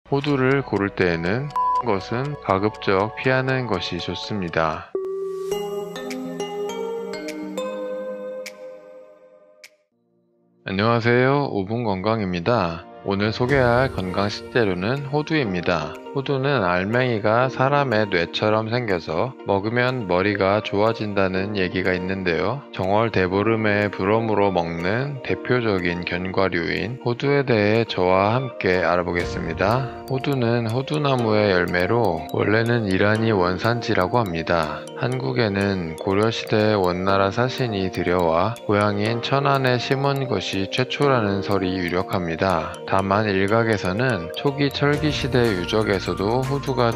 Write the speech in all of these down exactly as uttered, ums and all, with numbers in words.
호두를 고를 때에는 것은 가급적 피하는 것이 좋습니다. 안녕하세요. 오 분 건강입니다. 오늘 소개할 건강 식재료는 호두입니다. 호두는 알맹이가 사람의 뇌처럼 생겨서 먹으면 머리가 좋아진다는 얘기가 있는데요. 정월 대보름에 불엄으로 먹는 대표적인 견과류인 호두에 대해 저와 함께 알아보겠습니다. 호두는 호두나무의 열매로 원래는 이란이 원산지라고 합니다. 한국에는 고려시대 원나라 사신이 들여와 고향인 천안에 심은 것이 최초라는 설이 유력합니다. 다만 일각에서는 초기 철기시대 유적에서도 호두가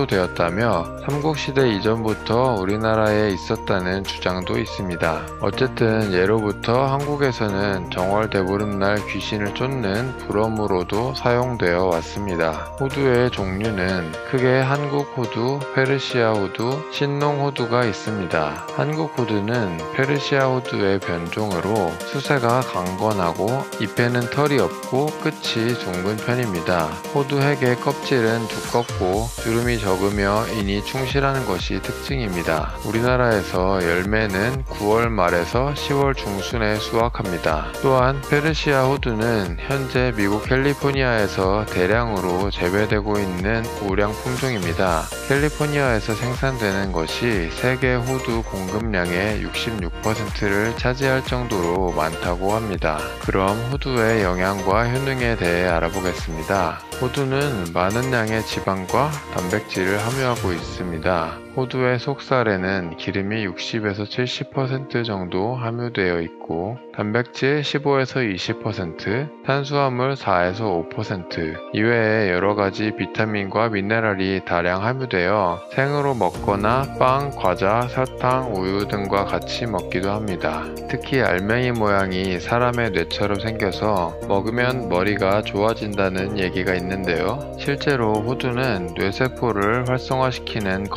출토되었다며 삼국시대 이전부터 우리나라에 있었다는 주장도 있습니다. 어쨌든 예로부터 한국에서는 정월 대보름날 귀신을 쫓는 불엄으로도 사용되어 왔습니다. 호두의 종류는 크게 한국 호두, 페르시아 호두, 신농 호두가 있습니다. 한국 호두는 페르시아 호두의 변종으로 수세가 강건하고 잎에는 털이 없고 끝이 둥근 편입니다. 호두 핵의 껍질은 두껍고 주름이 적으며 인이 충실한 것이 특징입니다. 우리나라에서 열매는 구월 말에서 시월 중순에 수확합니다. 또한 페르시아 호두는 현재 미국 캘리포니아에서 대량으로 재배되고 있는 우량 품종입니다. 캘리포니아에서 생산되는 것이 세계 호두 공급량의 육십육 퍼센트를 차지할 정도로 많다고 합니다. 그럼 호두의 영양과 효능에 대해 알아보겠습니다. 호두는 많은 양의 지방과 단백질을 함유하고 있습니다. 호두의 속살에는 기름이 육십에서 칠십 퍼센트 정도 함유되어 있고 단백질 십오에서 이십 퍼센트, 탄수화물 사에서 오 퍼센트 이외에 여러가지 비타민과 미네랄이 다량 함유되어 생으로 먹거나 빵, 과자, 설탕, 우유 등과 같이 먹기도 합니다. 특히 알맹이 모양이 사람의 뇌처럼 생겨서 먹으면 머리가 좋아진다는 얘기가 있는데요. 실제로 호두는 뇌세포를 활성화시키는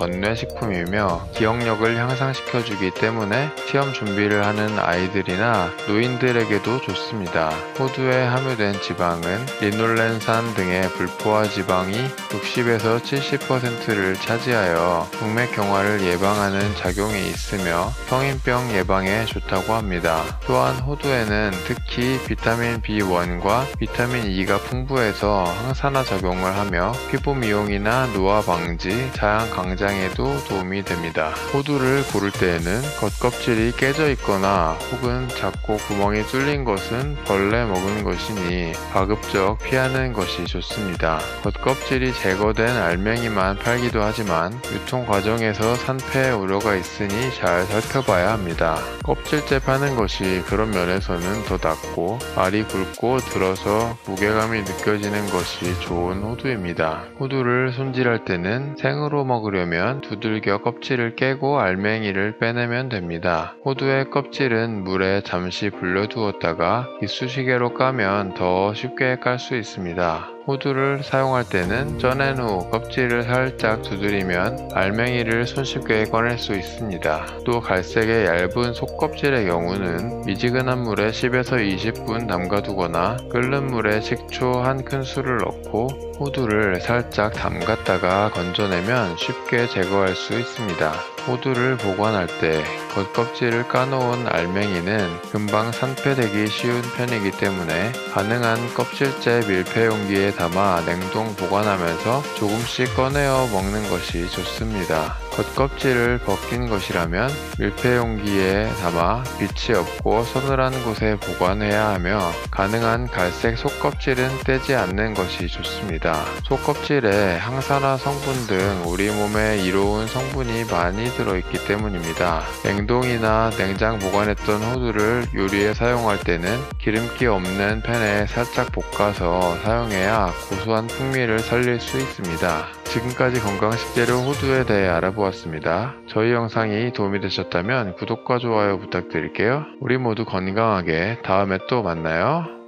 건뇌식품이며 기억력을 향상시켜주기 때문에 시험 준비를 하는 아이들이나 노인들에게도 좋습니다. 호두에 함유된 지방은 리놀렌산 등의 불포화 지방이 육십에서 칠십 퍼센트를 차지하여 동맥경화를 예방하는 작용이 있으며 성인병 예방에 좋다고 합니다. 또한 호두에는 특히 비타민 비 원과 비타민 이가 풍부해서 항산화 작용을 하며 피부 미용이나 노화 방지, 자양 강장에도 도움이 됩니다. 호두를 고를 때에는 겉껍질이 깨져 있거나 혹은 작고 구멍이 뚫린 것은 벌레 먹은 것이니 가급적 피하는 것이 좋습니다. 겉껍질이 제거된 알맹이만 팔기도 하지만 유통 과정에서 산패 우려가 있으니 잘 살펴봐야 합니다. 껍질째 파는 것이 그런 면에서는 더 낫고 알이 굵고 들어서 무게감이 느껴지는 것이 좋은 호두입니다. 호두를 손질할 때는 생으로 먹으려면 두들겨 껍질을 깨고 알맹이를 빼내면 됩니다. 호두의 껍질은 물에 잠시 불려두었다가 이쑤시개로 까면 더 쉽게 깔 수 있습니다. 호두를 사용할 때는 쪄낸 후 껍질을 살짝 두드리면 알맹이를 손쉽게 꺼낼 수 있습니다. 또 갈색의 얇은 속껍질의 경우는 미지근한 물에 십에서 이십 분 담가두거나 끓는 물에 식초 한 큰술을 넣고 호두를 살짝 담갔다가 건져내면 쉽게 제거할 수 있습니다. 호두를 보관할 때 겉껍질을 까놓은 알맹이는 금방 산패되기 쉬운 편이기 때문에 가능한 껍질째 밀폐 용기에 담아 냉동 보관하면서 조금씩 꺼내어 먹는 것이 좋습니다. 겉껍질을 벗긴 것이라면 밀폐 용기에 담아 빛이 없고 서늘한 곳에 보관해야 하며 가능한 갈색 속껍질은 떼지 않는 것이 좋습니다. 속껍질에 항산화 성분 등 우리 몸에 이로운 성분이 많이 들어있기 때문입니다. 냉동이나 냉장 보관했던 호두를 요리에 사용할 때는 기름기 없는 팬에 살짝 볶아서 사용해야 고소한 풍미를 살릴 수 있습니다. 지금까지 건강식재료 호두에 대해 알아보았습니다. 저희 영상이 도움이 되셨다면 구독과 좋아요 부탁드릴게요. 우리 모두 건강하게 다음에 또 만나요.